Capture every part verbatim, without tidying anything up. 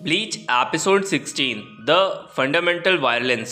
Bleach episode sixteen the fundamental violence.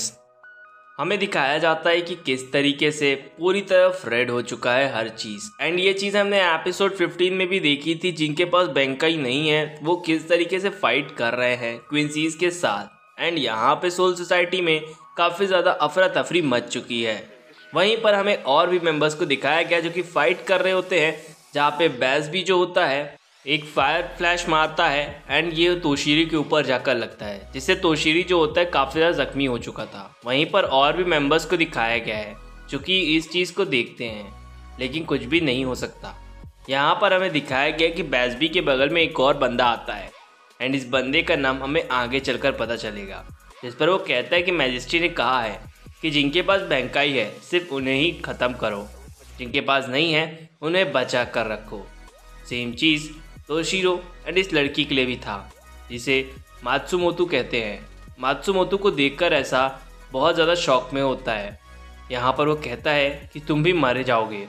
हमें दिखाया जाता है कि किस तरीके से पूरी तरफ रेड हो चुका है हर चीज़। एंड ये चीज़ हमने एपिसोड फिफ्टीन में भी देखी थी, जिनके पास बैंकाई नहीं है वो किस तरीके से फाइट कर रहे हैं क्वींसीज के साथ। एंड यहाँ पे सोल सोसाइटी में काफ़ी ज़्यादा अफरा तफरी मच चुकी है। वहीं पर हमें और भी मेंबर्स को दिखाया गया जो कि फाइट कर रहे होते हैं, जहाँ पे बैस भी जो होता है एक फायर फ्लैश मारता है एंड ये तोशीरी के ऊपर जाकर लगता है, जिससे तोशीरी जो होता है काफ़ी ज़्यादा जख्मी हो चुका था। वहीं पर और भी मेंबर्स को दिखाया गया है जो कि इस चीज़ को देखते हैं, लेकिन कुछ भी नहीं हो सकता। यहाँ पर हमें दिखाया गया कि बैसबी के बगल में एक और बंदा आता है एंड इस बंदे का नाम हमें आगे चलकर पता चलेगा, जिस पर वो कहता है कि मैजिस्ट्री ने कहा है कि जिनके पास बैंकाई है सिर्फ उन्हें ही ख़त्म करो, जिनके पास नहीं है उन्हें बचा कर रखो। सेम चीज़ तोशीरो एंड इस लड़की के लिए भी था, जिसे मात्सुमोतो कहते हैं। मात्सुमोतो को देखकर ऐसा बहुत ज़्यादा शौक में होता है। यहाँ पर वो कहता है कि तुम भी मारे जाओगे,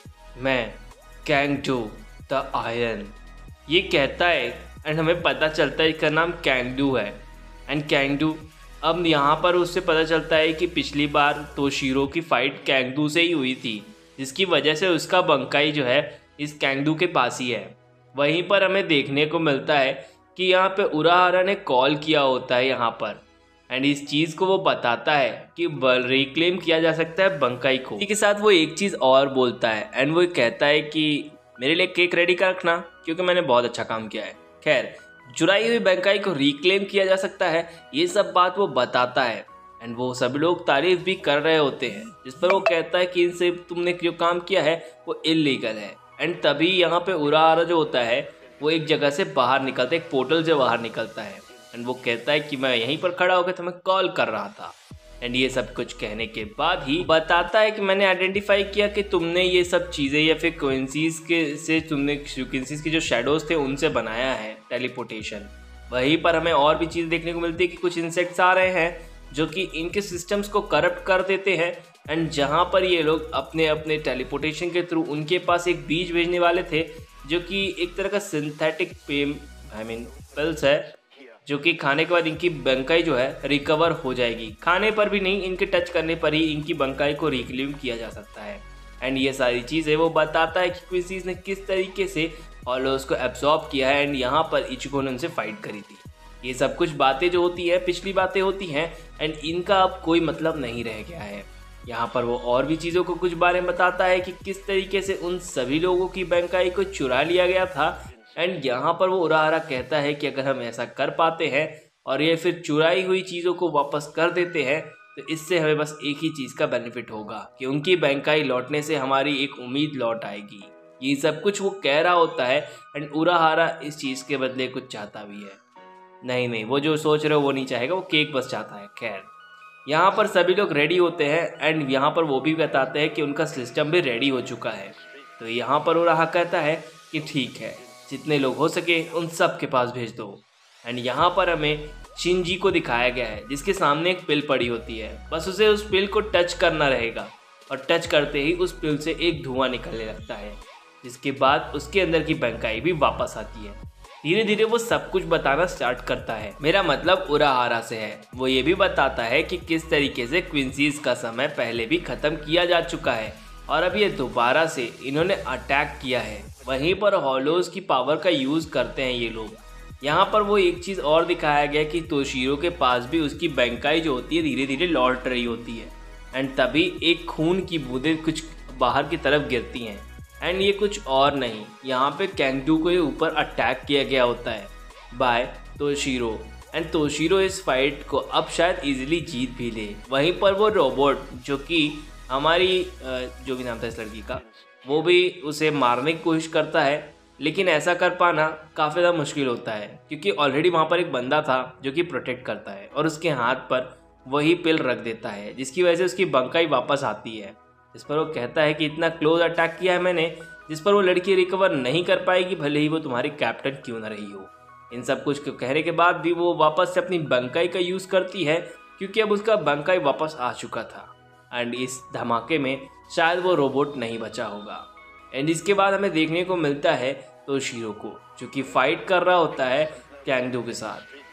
मैं कैंगडू द आयरन, ये कहता है। एंड हमें पता चलता है इसका नाम कैंगडू है। एंड कैंगडू अब यहाँ पर उससे पता चलता है कि पिछली बार तोशीरो की फ़ाइट कैंगडू से ही हुई थी, जिसकी वजह से उसका बंकाई जो है इस कैंगडू के पास ही है। वहीं पर हमें देखने को मिलता है कि यहाँ पे उराहारा ने कॉल किया होता है यहाँ पर, एंड इस चीज़ को वो बताता है कि रिक्लेम किया जा सकता है बंकाई को। इसी के साथ वो एक चीज़ और बोलता है एंड वो कहता है कि मेरे लिए केक रेडी कर रखना क्योंकि मैंने बहुत अच्छा काम किया है। खैर, चुराई हुई बंकाई को रिक्लेम किया जा सकता है, ये सब बात वो बताता है। एंड वो सभी लोग तारीफ भी कर रहे होते हैं, जिस पर वो कहता है कि इनसे तुमने जो काम किया है वो इलीगल है। एंड तभी यहाँ पे उराहारा जो होता है वो एक जगह से बाहर निकलता है, एक पोर्टल से बाहर निकलता है। एंड वो कहता है कि मैं यहीं पर खड़ा होकर तुम्हें कॉल कर रहा था। एंड ये सब कुछ कहने के बाद ही बताता है कि मैंने आइडेंटिफाई किया कि तुमने ये सब चीज़ें या फिर क्वींसीज के से तुमने क्वींसीज के जो शेडोज थे उनसे बनाया है टेलीपोर्टेशन। वहीं पर हमें और भी चीज़ देखने को मिलती है कि कुछ इंसेक्ट्स आ रहे हैं जो कि इनके सिस्टम्स को करप्ट कर देते हैं। एंड जहाँ पर ये लोग अपने अपने टेलीपोर्टेशन के थ्रू उनके पास एक बीज भेजने वाले थे जो कि एक तरह का सिंथेटिक पेम आई मीन पिल्स है, जो कि खाने के बाद इनकी बंकाई जो है रिकवर हो जाएगी। खाने पर भी नहीं, इनके टच करने पर ही इनकी बंकाई को रिक्लेम किया जा सकता है। एंड ये सारी चीज़ें वो बताता है कि क्वींसीज ने किस तरीके से हॉलोज को एब्जॉर्ब किया है एंड यहाँ पर इचिको ने उनसे फाइट करी थी। ये सब कुछ बातें जो होती हैं पिछली बातें होती हैं एंड इनका अब कोई मतलब नहीं रह गया है। यहाँ पर वो और भी चीज़ों को कुछ बारे में बताता है कि किस तरीके से उन सभी लोगों की बंकाई को चुरा लिया गया था। एंड यहाँ पर वो उराहारा कहता है कि अगर हम ऐसा कर पाते हैं और ये फिर चुराई हुई चीज़ों को वापस कर देते हैं तो इससे हमें बस एक ही चीज़ का बेनिफिट होगा कि उनकी बंकाई लौटने से हमारी एक उम्मीद लौट आएगी। ये सब कुछ वो कह रहा होता है एंड उराहारा इस चीज़ के बदले कुछ चाहता भी है। नहीं नहीं वो जो सोच रहे हो वो नहीं चाहेगा, वो केक बस चाहता है। खैर, यहाँ पर सभी लोग रेडी होते हैं एंड यहाँ पर वो भी बताते हैं कि उनका सिस्टम भी रेडी हो चुका है। तो यहाँ पर उराहा कहता है कि ठीक है, जितने लोग हो सके उन सब के पास भेज दो। एंड यहाँ पर हमें शिनजी को दिखाया गया है, जिसके सामने एक पिल पड़ी होती है। बस उसे उस पिल को टच करना रहेगा और टच करते ही उस पिल से एक धुआं निकलने लगता है, जिसके बाद उसके अंदर की बंकाई भी वापस आती है। धीरे धीरे वो सब कुछ बताना स्टार्ट करता है। मेरा मतलब उराहारा से है। वो ये भी बताता है कि किस तरीके से क्वींसीज का समय पहले भी ख़त्म किया जा चुका है और अब ये दोबारा से इन्होंने अटैक किया है। वहीं पर हॉलोज की पावर का यूज़ करते हैं ये लोग। यहाँ पर वो एक चीज़ और दिखाया गया कि तोशीरो के पास भी उसकी बंकाई जो होती है धीरे धीरे लौट रही होती है। एंड तभी एक खून की बूंदें कुछ बाहर की तरफ गिरती हैं। एंड ये कुछ और नहीं, यहाँ पे कैंगडू को ऊपर अटैक किया गया होता है बाय तोशीरो। एंड तोशीरो इस फाइट को अब शायद इजीली जीत भी ले। वहीं पर वो रोबोट जो कि हमारी जो भी नाम था इस लड़की का, वो भी उसे मारने की कोशिश करता है, लेकिन ऐसा कर पाना काफ़ी ज़्यादा मुश्किल होता है क्योंकि ऑलरेडी वहाँ पर एक बंदा था जो कि प्रोटेक्ट करता है और उसके हाथ पर वही पिल रख देता है, जिसकी वजह से उसकी बंकाई वापस आती है। इस पर वो कहता है कि इतना क्लोज अटैक किया है मैंने, जिस पर वो लड़की रिकवर नहीं कर पाएगी, भले ही वो तुम्हारी कैप्टन क्यों ना रही हो। इन सब कुछ कहने के बाद भी वो वापस से अपनी बंकाई का यूज़ करती है क्योंकि अब उसका बंकाई वापस आ चुका था। एंड इस धमाके में शायद वो रोबोट नहीं बचा होगा। एंड इसके बाद हमें देखने को मिलता है तोशीरो को, जो कि फाइट कर रहा होता है कैंगडू के साथ।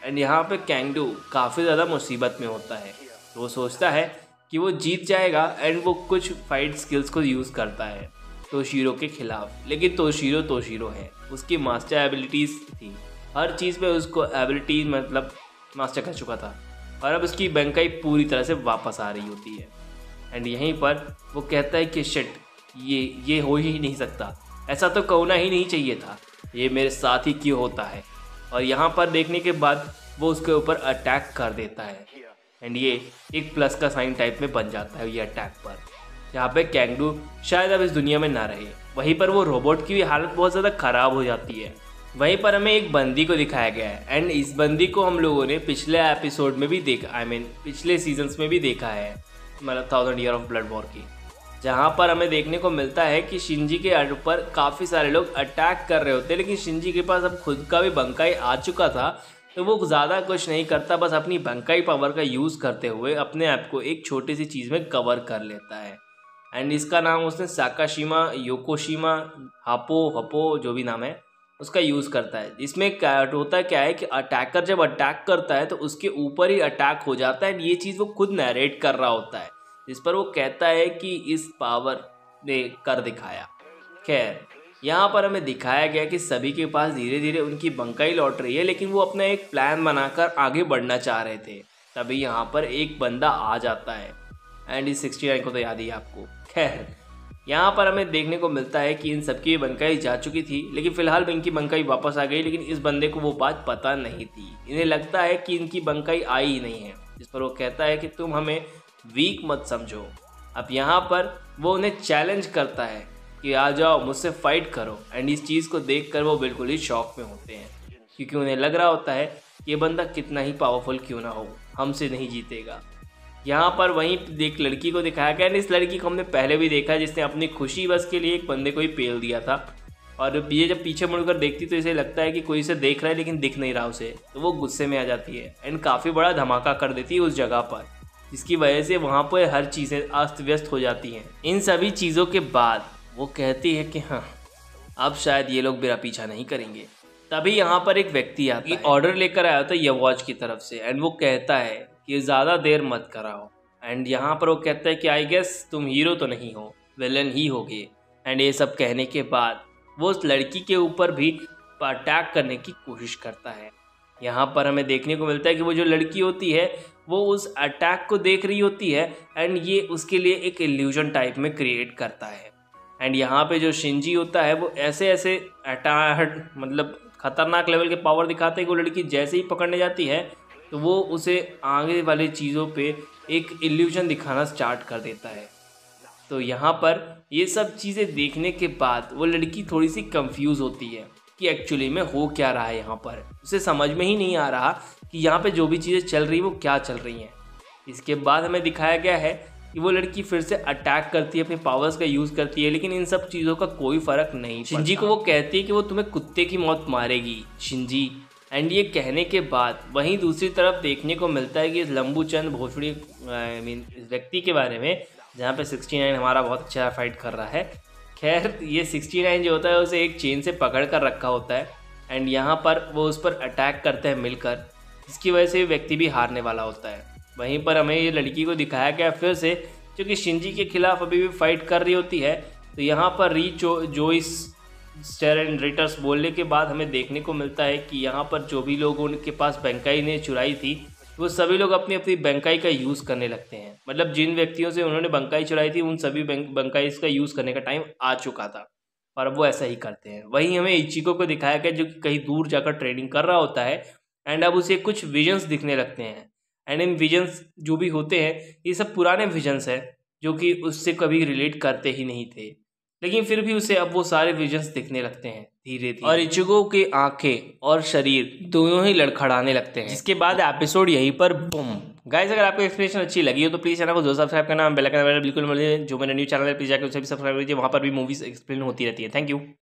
एंड यहाँ पे कैंगडू काफ़ी ज़्यादा मुसीबत में होता है। तो वो सोचता है कि वो जीत जाएगा एंड वो कुछ फाइट स्किल्स को यूज़ करता है तोशीरो के खिलाफ। लेकिन तोशीरो तोशीरो है, उसकी मास्टर एबिलिटीज़ थी, हर चीज़ पे उसको एबिलिटी मतलब मास्टर कर चुका था और अब उसकी बंकाई पूरी तरह से वापस आ रही होती है। एंड यहीं पर वो कहता है कि शिट, ये ये हो ही नहीं सकता, ऐसा तो होना ही नहीं चाहिए था, ये मेरे साथ ही क्यों होता है। और यहाँ पर देखने के बाद वो उसके ऊपर अटैक कर देता है एंड ये एक प्लस का साइन टाइप में बन जाता है ये अटैक पर। यहाँ पे कैंगडू शायद अब इस दुनिया में ना रहे। वहीं पर वो रोबोट की भी हालत बहुत ज़्यादा ख़राब हो जाती है। वहीं पर हमें एक बंदी को दिखाया गया है एंड इस बंदी को हम लोगों ने पिछले एपिसोड में भी देखा, आई I मीन mean, पिछले सीजन्स में भी देखा है, मतलब thousand year of blood war की, जहाँ पर हमें देखने को मिलता है कि शिंजी के ऊपर काफ़ी सारे लोग अटैक कर रहे होते हैं, लेकिन शिंजी के पास अब खुद का भी बंकाई आ चुका था, तो वो ज़्यादा कुछ नहीं करता, बस अपनी बंकाई पावर का यूज़ करते हुए अपने आप को एक छोटी सी चीज़ में कवर कर लेता है। एंड इसका नाम उसने साकाशिमा, योकोशिमा, हापो हपो जो भी नाम है उसका यूज़ करता है। इसमें क्या होता है क्या है कि अटैकर जब अटैक करता है तो उसके ऊपर ही अटैक हो जाता है। ये चीज़ वो खुद नरेट कर रहा होता है, जिस पर वो कहता है कि इस पावर ने कर दिखाया। खैर, यहाँ पर हमें दिखाया गया कि सभी के पास धीरे धीरे उनकी बंकाई लौट रही है, लेकिन वो अपना एक प्लान बनाकर आगे बढ़ना चाह रहे थे। तभी यहाँ पर एक बंदा आ जाता है एंड इस सिक्सटी नाइन को तो याद ही आपको। खैर, यहाँ पर हमें देखने को मिलता है कि इन सबकी बंकाई जा चुकी थी, लेकिन फिलहाल इनकी बंकाई वापस आ गई, लेकिन इस बंदे को वो बात पता नहीं थी। इन्हें लगता है कि इनकी बंकाई आई ही नहीं है, जिस पर वो कहता है कि तुम हमें वीक मत समझो। अब यहाँ पर वो उन्हें चैलेंज करता है कि आ जाओ मुझसे फाइट करो। एंड इस चीज़ को देखकर वो बिल्कुल ही शॉक में होते हैं, क्योंकि उन्हें लग रहा होता है कि ये बंदा कितना ही पावरफुल क्यों ना हो, हमसे नहीं जीतेगा। यहाँ पर वहीं एक लड़की को दिखाया गया है। इस लड़की को हमने पहले भी देखा, जिसने अपनी खुशी बस के लिए एक बंदे को ही पेल दिया था, और ये जब पीछे मुड़कर देखती तो इसे लगता है कि कोई इसे देख रहा है लेकिन दिख नहीं रहा उसे, तो वो गुस्से में आ जाती है एंड काफ़ी बड़ा धमाका कर देती है उस जगह पर, जिसकी वजह से वहाँ पर हर चीज़ें अस्त व्यस्त हो जाती हैं। इन सभी चीज़ों के बाद वो कहती है कि हाँ, अब शायद ये लोग मेरा पीछा नहीं करेंगे। तभी यहाँ पर एक व्यक्ति आता है, ऑर्डर लेकर आया था यवॉच की तरफ से, एंड वो कहता है कि ज़्यादा देर मत कराओ। एंड यहाँ पर वो कहता है कि आई गेस तुम हीरो तो नहीं हो, विलन ही होगे। एंड ये सब कहने के बाद वो उस लड़की के ऊपर भी अटैक करने की कोशिश करता है। यहाँ पर हमें देखने को मिलता है कि वो जो लड़की होती है वो उस अटैक को देख रही होती है एंड ये उसके लिए एक इल्यूजन टाइप में क्रिएट करता है। एंड यहाँ पे जो शिंजी होता है वो ऐसे ऐसे अटैक मतलब खतरनाक लेवल के पावर दिखाते हैं कि वो लड़की जैसे ही पकड़ने जाती है तो वो उसे आगे वाली चीज़ों पे एक इल्यूजन दिखाना स्टार्ट कर देता है। तो यहाँ पर ये सब चीज़ें देखने के बाद वो लड़की थोड़ी सी कंफ्यूज होती है कि एक्चुअली में हो क्या रहा है। यहाँ पर उसे समझ में ही नहीं आ रहा कि यहाँ पे जो भी चीज़ें चल रही वो क्या चल रही हैं। इसके बाद हमें दिखाया गया है कि वो लड़की फिर से अटैक करती है, अपने पावर्स का यूज़ करती है, लेकिन इन सब चीज़ों का कोई फ़र्क नहीं। शिंजी को वो कहती है कि वो तुम्हें कुत्ते की मौत मारेगी शिंजी। एंड ये कहने के बाद वहीं दूसरी तरफ देखने को मिलता है कि इस लंबू चंद भोसड़ी आई मीन इस व्यक्ति के बारे में, जहाँ पे सिक्सटी नाइन हमारा बहुत अच्छा फाइट कर रहा है। खैर, ये सिक्सटी नाइन जो होता है उसे एक चेन से पकड़ कर रखा होता है एंड यहाँ पर वो उस पर अटैक करते हैं मिलकर, जिसकी वजह से व्यक्ति भी हारने वाला होता है। वहीं पर हमें ये लड़की को दिखाया गया फिर से, जो कि शिंजी के खिलाफ अभी भी फाइट कर रही होती है। तो यहाँ पर री जो जोइस स्टेर एंड रेटर्स बोलने के बाद हमें देखने को मिलता है कि यहाँ पर जो भी लोग उनके पास बंकाई ने चुराई थी वो सभी लोग अपनी अपनी बंकाई का यूज़ करने लगते हैं। मतलब जिन व्यक्तियों से उन्होंने बंकाई चुराई थी उन सभी बंकाई का यूज़ करने का टाइम आ चुका था और अब वो ऐसा ही करते हैं। वहीं हमें इचिको को दिखाया गया जो कि कहीं दूर जाकर ट्रेनिंग कर रहा होता है एंड अब उसे कुछ विजन्स दिखने लगते हैं। एंड इन विजन्स जो भी होते हैं ये सब पुराने विजन्स हैं जो कि उससे कभी रिलेट करते ही नहीं थे, लेकिन फिर भी उसे अब वो सारे विजन्स दिखने लगते हैं धीरे धीरे, और इचिको की आंखें और शरीर दोनों ही लड़खड़ाने लगते हैं। जिसके बाद एपिसोड यहीं पर बूम। गाइस, अगर आपको एक्सप्लेनेशन अच्छी लगी हो तो प्लीज़ चैनल को जरूर सब्सक्राइब करना, बेल आइकन बिल्कुल मिल, जो मेरा न्यू चैनल है प्लीज़ जाकर उसे भी सब्सक्राइब कीजिए, वहाँ पर भी मूवीज एक्सप्लेन होती रहती है। Thank you.